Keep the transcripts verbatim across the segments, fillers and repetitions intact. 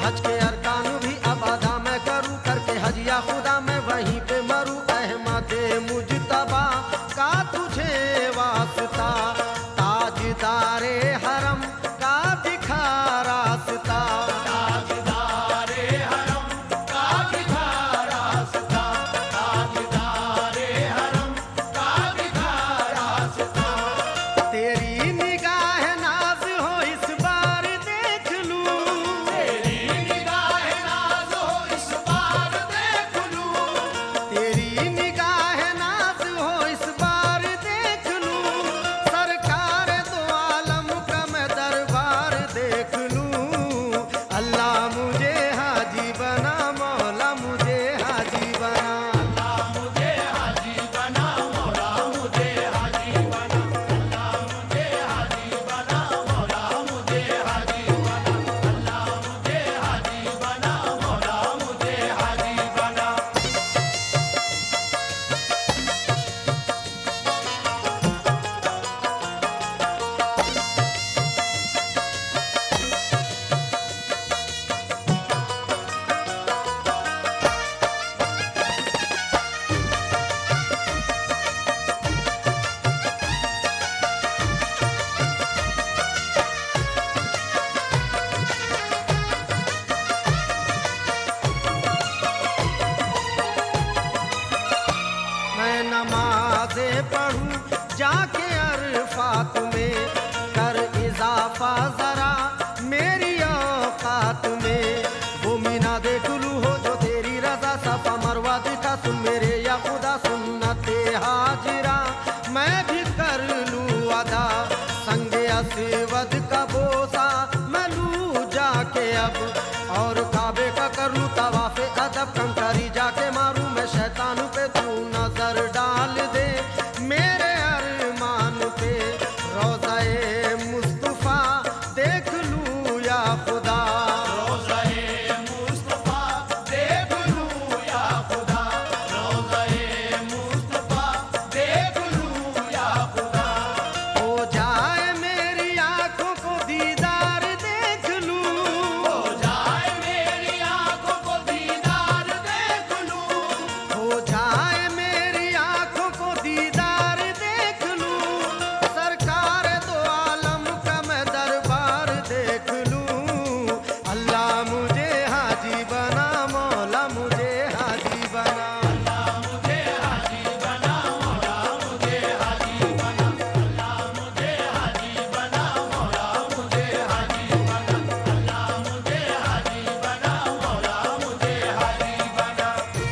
हज के अरकान भी अब अदा मैं करूं, करके हज या खुदा मैं वहीं पे मरूं। अहमद मुजतबा का तुझे वास्ता, ताजदारे हरम का दिखा रास्ता। ताजदारे हरम का दिखा रास्ता, ताजदारे हरम का दिखा रास्ता। तेरी निगाह नाज हो इस बार देख लूं, तेरी निगाह नाज हो इस बार देख लूं, तेरी निगाह नाज हो इस बार देख लूं। सरकार दो आलम का मैं दरबार देख लूं। अल्लाह मुझे हाजी बना, मौला मुझे हाजी बना। अल्लाह मुझे हाजी बना, मौला मुझे हाजी बना। अल्लाह मुझे हाजी बना, मौला मुझे हाजी बना। अल्लाह मुझे हाजी बना, मौला मुझे हाजी बना। मैं नमाज़े पढ़ूं जाके अरफात में, कर इजाफा जरा मेरी औकात में। वो मीना देख लूं हो जो तेरी रजा, सफा मरवा दिखा सुन मेरे या खुदा सुन्नते हाजिरा मैं भी कर लूं अदा। संगे असवद का बोसा मैं लूं जाके अब, और काबे का कर लूं तवाफे अदब। कंकरी जाके मारूं मैं शैतान पे, तू नजर डाल दे मेरे अरमान पे। रोज़ाए मुस्तफा देख लूं या खुदा, रोज़ाए मुस्तफा देख लूं या खुदा। रोज़ाए मुस्तफा देख लूं या खुदा। हो जाए मेरी आंखों को दीदार देख लूं। हो जाए मेरी आंखों को दीदार देख लूं, हो जाए मेरी आंखों को दीदार देख लूं। सरकार दो आलम का मैं दरबार देख लूं। अल्लाह मुझे हाजी बना, मौला मुझे हाजी बना। अल्लाह मुझे हाजी बना, मौला मुझे हाजी बना। अल्लाह मुझे हाजी बना, मौला मुझे हाजी बना। अल्लाह मुझे हाजी बना, मौला मुझे हाजी बना।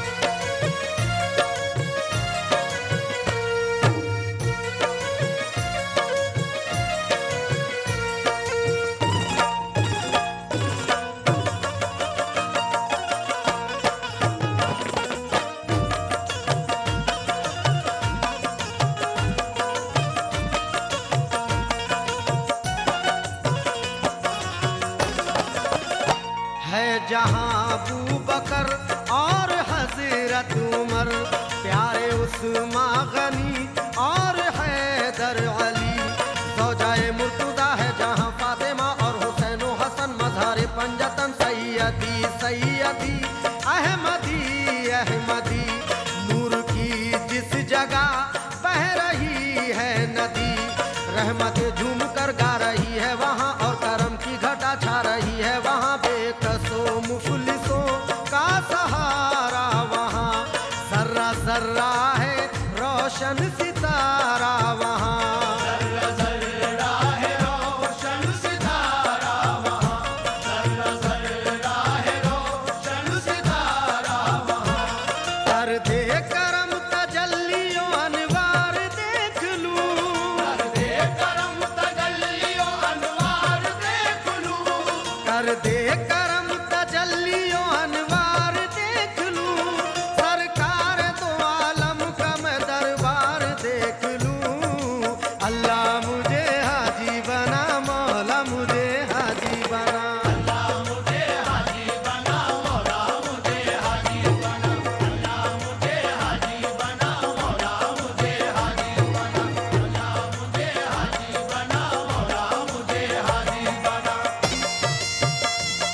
है जहां अबू बकर और हजरत उमर, प्यारे उस्मा गनी और हैदर अली। ज़ौजाए मुर्तज़ा है जहां फातिमा और हुसैन व हसन, मज़हर पंजतन सैयदी सैयदी अहमदी अहमदी। नूर की जिस जगह बह रही है नदी, रहमत झूम कर गा रही है वहाँ, और करम की घटा छा रही है वहाँ। बेकसों मुफलिसों का सहारा वहाँ, जर्रा जर्रा है रोशन सितारा वहाँ। जर्रा जर्रा है रोशन सितारा वहाँ, जर्रा जर्रा है रोशन सितारा वहाँ। कर दे करम तजल्लियों अनवार देख लूं, कर दे करम तजल्लियों अनवार देख लूं, कर दे करम तजल्लियों अनवार देख लूं। सरकार दो आलम का मैं दरबार देख लूं। अल्लाह मुझे हाजी बना, मौला मुझे हाजी बना। अल्लाह मुझे हाजी बना, मौला मुझे हाजी बना। अल्लाह मुझे हाजी बना, मौला मुझे हाजी बना। अल्लाह मुझे हाजी बना, मौला मुझे हाजी बना।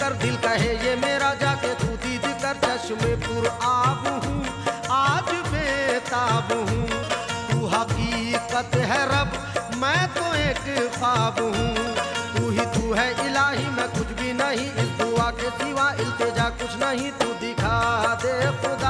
कर दिल कहे ये मेरा जाके तू दीद कर चश्मे पुर आब हूँ आज बेताब हूँ तू हकीकत है रब मैं तो एक ख्वाब हूँ तू ही तू है इलाही मैं कुछ भी नहीं इस दुआ के सिवा इल्तिजा कुछ नहीं तू दिखा दे खुदा